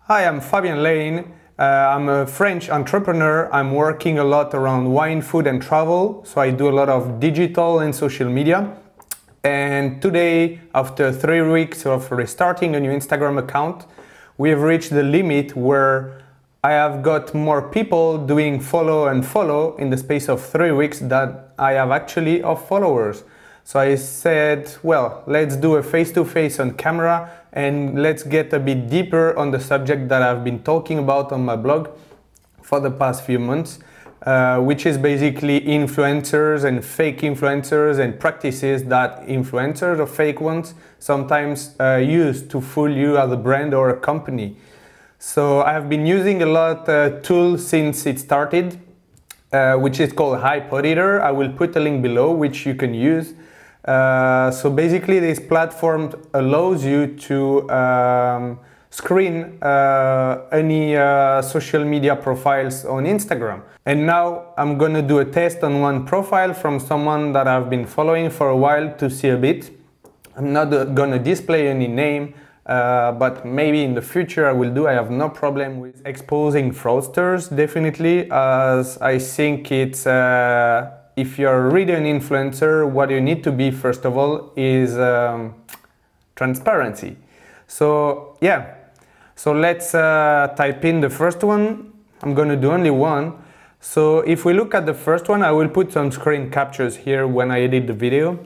Hi, I'm Fabien Lane. I'm a French entrepreneur. I'm working a lot around wine, food and travel. So I do a lot of digital and social media. And today, after 3 weeks of restarting a new Instagram account, we have reached the limit where I have got more people doing follow and follow in the space of 3 weeks than I have actually of followers. So I said, well, let's do a face-to-face on camera and let's get a bit deeper on the subject that I've been talking about on my blog for the past few months, which is basically influencers and fake influencers and practices that influencers or fake ones sometimes use to fool you as a brand or a company. So I've been using a lot tool since it started, which is called Hypoditor. I will put a link below which you can use. So basically this platform allows you to screen any social media profiles on Instagram. And now I'm gonna do a test on one profile from someone that I've been following for a while to see a bit. I'm not gonna display any name, but maybe in the future I will do. I have no problem with exposing fraudsters, definitely, as I think it's if you're really an influencer, what you need to be, first of all, is transparency. So yeah, so let's type in the first one. I'm gonna do only one. So if we look at the first one, I will put some screen captures here when I edit the video.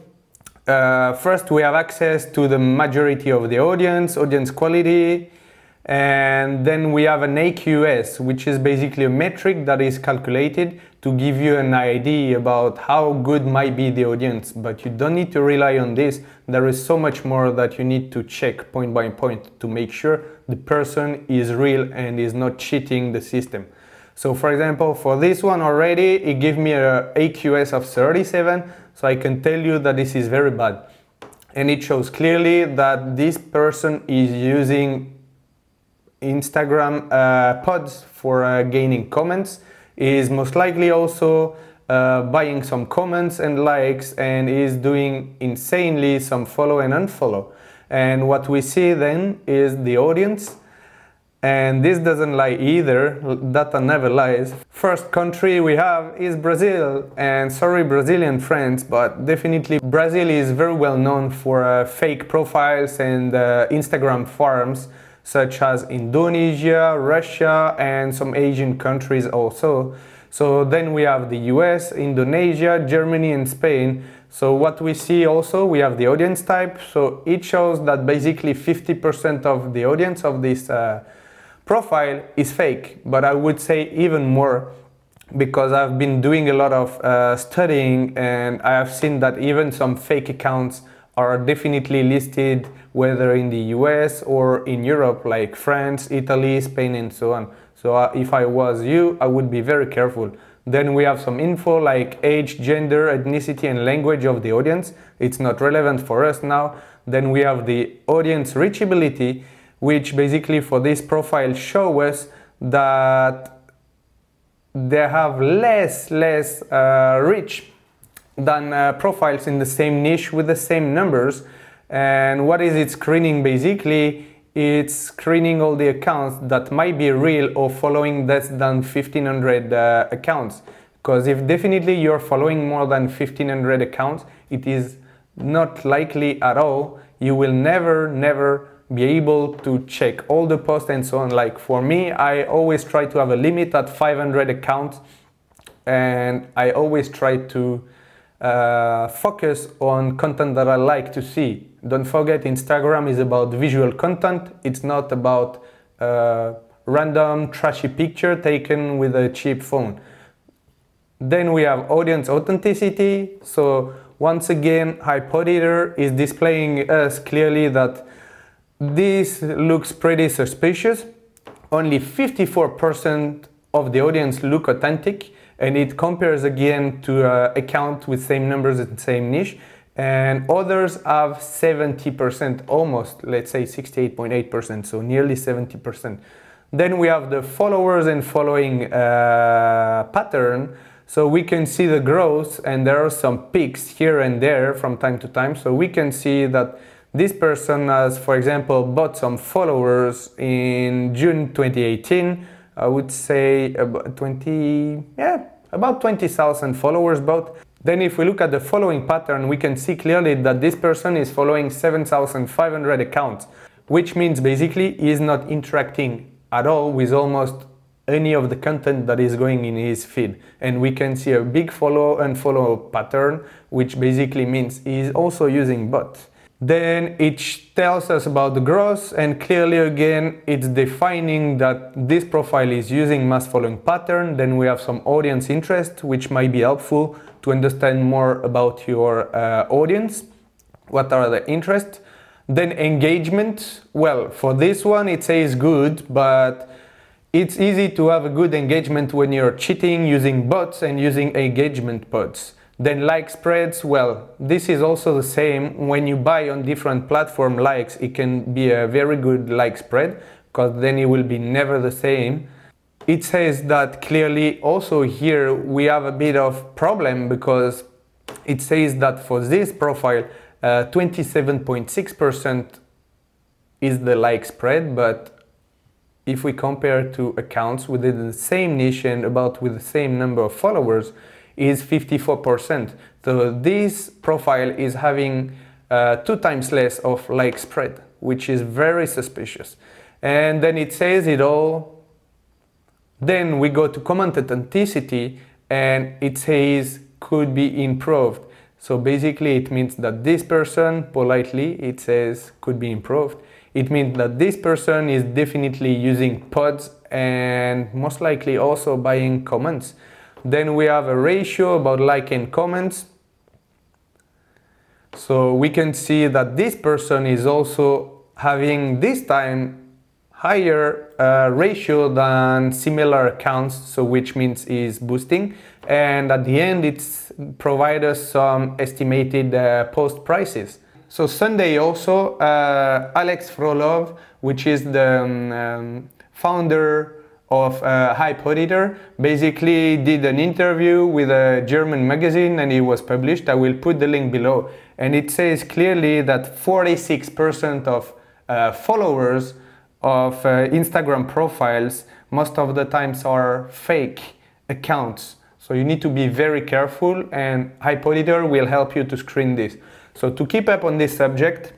First, we have access to the majority of the audience quality, and then we have an AQS, which is basically a metric that is calculated to give you an idea about how good might be the audience, but you don't need to rely on this. There is so much more that you need to check point by point to make sure the person is real and is not cheating the system. So for example, for this one already, it gave me an AQS of 37, so I can tell you that this is very bad. And it shows clearly that this person is using Instagram pods for gaining comments, is most likely also buying some comments and likes, and is doing insanely some follow and unfollow. And what we see then is the audience, and this doesn't lie either, data never lies. First country we have is Brazil, and sorry Brazilian friends, but definitely Brazil is very well known for fake profiles and Instagram farms, such as Indonesia, Russia, and some Asian countries also. So then we have the US, Indonesia, Germany, and Spain. So what we see also, we have the audience type. So it shows that basically 50% of the audience of this profile is fake. But I would say even more, because I've been doing a lot of studying, and I have seen that even some fake accounts are definitely listed, whether in the US or in Europe, like France, Italy, Spain, and so on. So if I was you, I would be very careful. Then we have some info like age, gender, ethnicity, and language of the audience. It's not relevant for us now. Then we have the audience reachability, which basically for this profile show us that they have less reach than profiles in the same niche with the same numbers. And what is it screening basically? It's screening all the accounts that might be real or following less than 1500 accounts. Because if definitely you're following more than 1500 accounts, it is not likely at all. You will never be able to check all the posts and so on. Like for me, I always try to have a limit at 500 accounts, and I always try to focus on content that I like to see. Don't forget, Instagram is about visual content. It's not about random trashy picture taken with a cheap phone. Then we have audience authenticity. So once again, Hypoditor is displaying us clearly that this looks pretty suspicious. Only 54% of the audience look authentic, and it compares again to an account with same numbers and same niche, and others have 70%, almost, let's say 68.8%, so nearly 70%. Then we have the followers and following pattern. So we can see the growth, and there are some peaks here and there from time to time. So we can see that This person has, for example, bought some followers in June 2018. I would say about 20,000 followers bought. Then if we look at the following pattern, we can see clearly that this person is following 7,500 accounts, which means basically he is not interacting at all with almost any of the content that is going in his feed. And we can see a big follow and unfollow pattern, which basically means he is also using bots. Then it tells us about the growth, and clearly again it's defining that this profile is using mass following pattern. Then we have some audience interest, which might be helpful to understand more about your audience. What are the interests? Then engagement. Well, for this one it says good, but it's easy to have a good engagement when you're cheating using bots and using engagement pods. Then like spreads, well, this is also the same. When you buy on different platform likes, it can be a very good like spread, because then it will be never the same. It says that clearly also here we have a bit of problem, because it says that for this profile 27.6% is the like spread, but if we compare to accounts within the same niche and about with the same number of followers, is 54%. So this profile is having 2 times less of like spread, which is very suspicious. And then it says it all. Then we go to comment authenticity, and it says could be improved. So basically it means that this person, politely, it says could be improved. It means that this person is definitely using pods and most likely also buying comments. Then we have a ratio about like and comments. So we can see that this person is also having this time higher ratio than similar accounts, so which means is boosting. And at the end it's provide us some estimated post prices. So Sunday also, Alex Frolov, which is the founder of Hype Auditor, basically did an interview with a German magazine and it was published. I will put the link below. And it says clearly that 46% of followers of Instagram profiles most of the times are fake accounts. So you need to be very careful, and Hype Auditor will help you to screen this. So to keep up on this subject,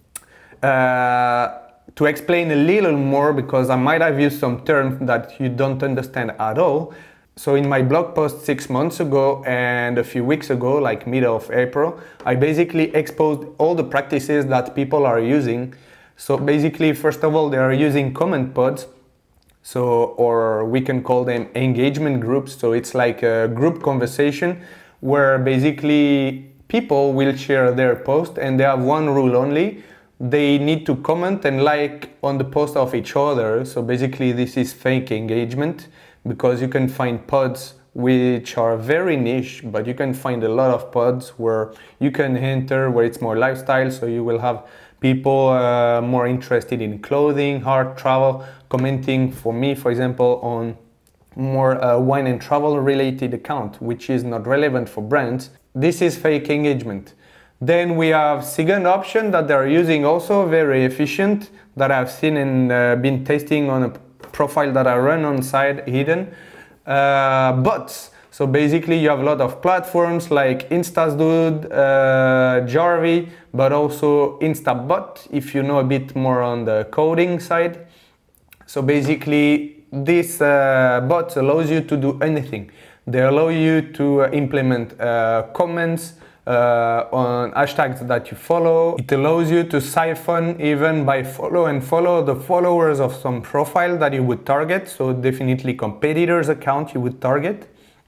to explain a little more, because I might have used some terms that you don't understand at all. So in my blog post 6 months ago and a few weeks ago, like middle of April, I basically exposed all the practices that people are using. So basically, first of all, they are using comment pods. So, or we can call them engagement groups. So it's like a group conversation where basically people will share their post and they have one rule only. They need to comment and like on the post of each other. So basically this is fake engagement, because you can find pods which are very niche, but you can find a lot of pods where you can enter where it's more lifestyle. So you will have people more interested in clothing, art, travel, commenting, for me, for example, on more wine and travel related account, which is not relevant for brands. This is fake engagement. Then we have second option that they're using, also very efficient, that I've seen and been testing on a profile that I run on side hidden. Bots. So basically you have a lot of platforms like Instadude, Jarvee, but also Instabot, if you know a bit more on the coding side. So basically this bot allows you to do anything. They allow you to implement comments on hashtags that you follow. It allows you to siphon even by follow the followers of some profile that you would target. So definitely competitors' account you would target.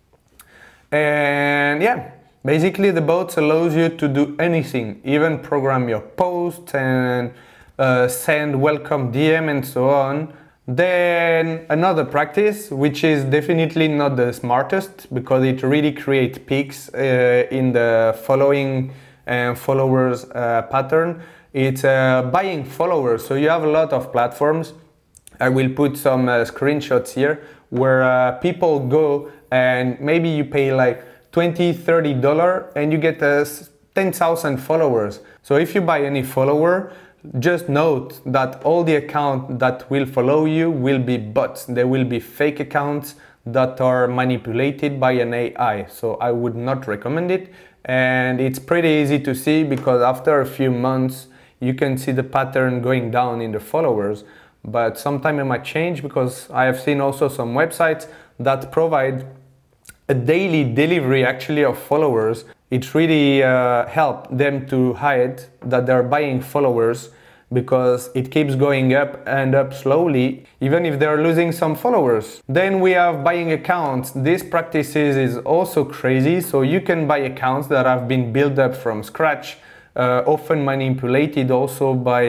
And yeah, basically the bots allows you to do anything, even program your posts and send welcome DM and so on. Then another practice, which is definitely not the smartest, because it really creates peaks in the following and followers pattern. It's buying followers. So you have a lot of platforms. I will put some screenshots here where people go and maybe you pay like $20–30 and you get 10,000 followers. So if you buy any follower, just note that all the accounts that will follow you will be bots. They will be fake accounts that are manipulated by an AI. So I would not recommend it. And it's pretty easy to see because after a few months, you can see the pattern going down in the followers. But sometime it might change because I have seen also some websites that provide a daily delivery actually of followers. It really helped them to hide that they're buying followers because it keeps going up and up slowly, even if they're losing some followers. Then we have buying accounts. This practices is also crazy. So you can buy accounts that have been built up from scratch, often manipulated also by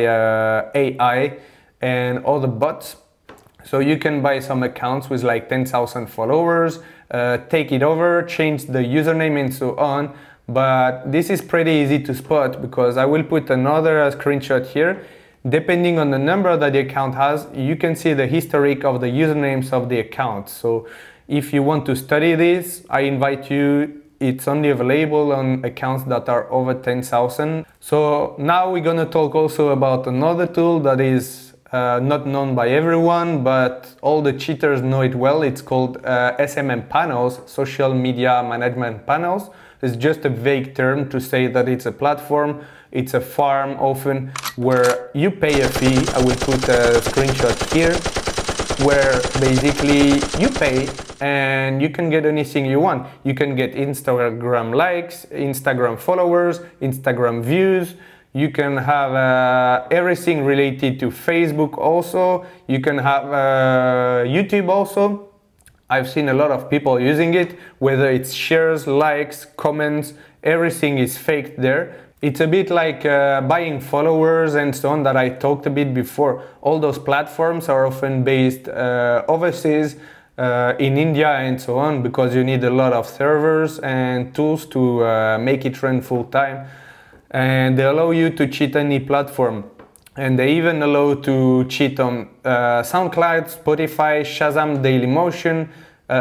AI and other bots. So you can buy some accounts with like 10,000 followers, take it over, change the username and so on. But this is pretty easy to spot because I will put another screenshot here. Depending on the number that the account has, you can see the historic of the usernames of the account. So if you want to study this, I invite you. It's only available on accounts that are over 10,000. So now we're gonna talk also about another tool that is not known by everyone, but all the cheaters know it well. It's called SMM panels, social media management panels. It's just a vague term to say that it's a platform, it's a farm often where you pay a fee. I will put a screenshot here where basically you pay and you can get anything you want. You can get Instagram likes, Instagram followers, Instagram views. You can have everything related to Facebook also. You can have YouTube also. I've seen a lot of people using it, whether it's shares, likes, comments, everything is faked there. It's a bit like buying followers and so on that I talked a bit before. All those platforms are often based overseas, in India and so on, because you need a lot of servers and tools to make it run full time. And they allow you to cheat any platform. And they even allow to cheat on SoundCloud, Spotify, Shazam, Dailymotion,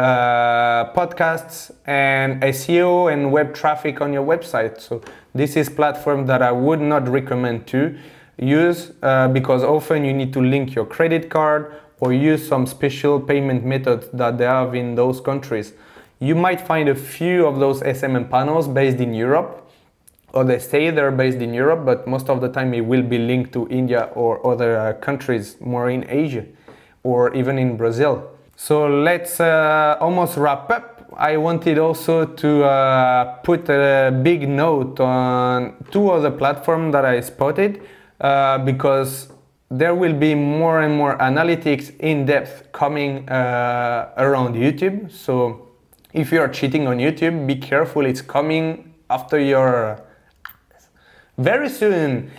podcasts, and SEO and web traffic on your website. So this is platform that I would not recommend to use because often you need to link your credit card or use some special payment methods that they have in those countries. You might find a few of those SMM panels based in Europe, or they say they're based in Europe, but most of the time it will be linked to India or other countries more in Asia or even in Brazil. So let's almost wrap up. I wanted also to put a big note on two other platforms that I spotted because there will be more and more analytics in depth coming around YouTube. So if you are cheating on YouTube, be careful, it's coming after your very soon.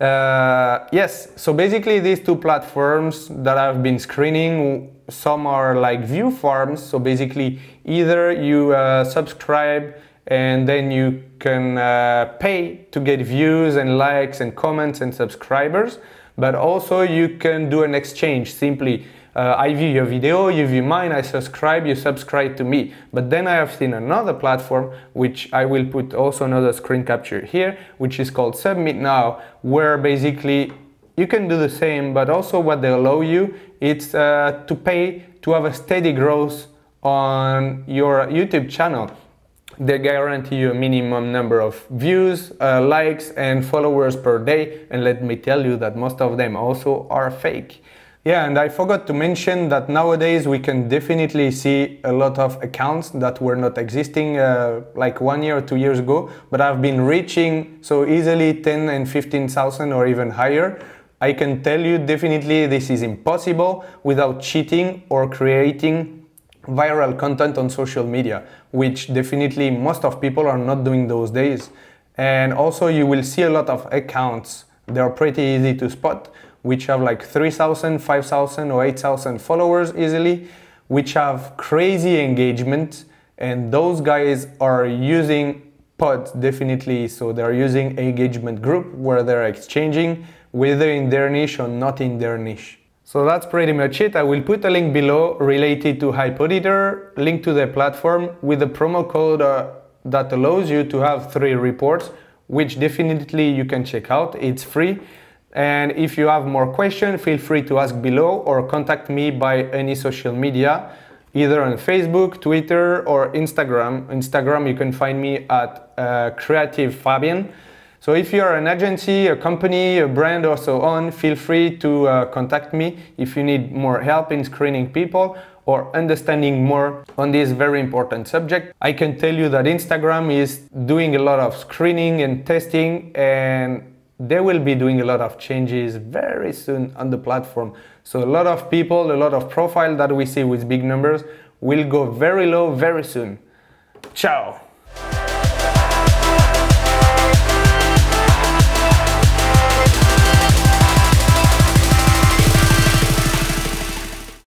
Yes, so basically these two platforms that I've been screening, some are like view farms. So basically either you subscribe and then you can pay to get views and likes and comments and subscribers, but also you can do an exchange. Simply I view your video, you view mine, I subscribe, you subscribe to me. But then I have seen another platform, which I will put also another screen capture here, which is called Submit Now, where basically you can do the same, but also what they allow you, it's to pay to have a steady growth on your YouTube channel. They guarantee you a minimum number of views, likes and followers per day, and let me tell you that most of them also are fake. Yeah, and I forgot to mention that nowadays we can definitely see a lot of accounts that were not existing like 1 year or 2 years ago, but have been reaching so easily 10 and 15,000 or even higher. I can tell you definitely this is impossible without cheating or creating viral content on social media, which definitely most of people are not doing those days. And also you will see a lot of accounts. They are pretty easy to spot, which have like 3,000, 5,000 or 8,000 followers easily, which have crazy engagement, and those guys are using pods definitely. So they're using engagement group where they're exchanging whether in their niche or not in their niche. So that's pretty much it. I will put a link below related to Hypoditor, link to the platform with the promo code that allows you to have 3 reports. which definitely you can check out. It's free. And if you have more questions, feel free to ask below or contact me by any social media, either on Facebook, Twitter, or Instagram. Instagram, you can find me at Creative Fabien. So if you are an agency, a company, a brand, or so on, feel free to contact me if you need more help in screening people or understanding more on this very important subject. I can tell you that Instagram is doing a lot of screening and testing, and they will be doing a lot of changes very soon on the platform. So a lot of people, a lot of profiles that we see with big numbers will go very low very soon. Ciao!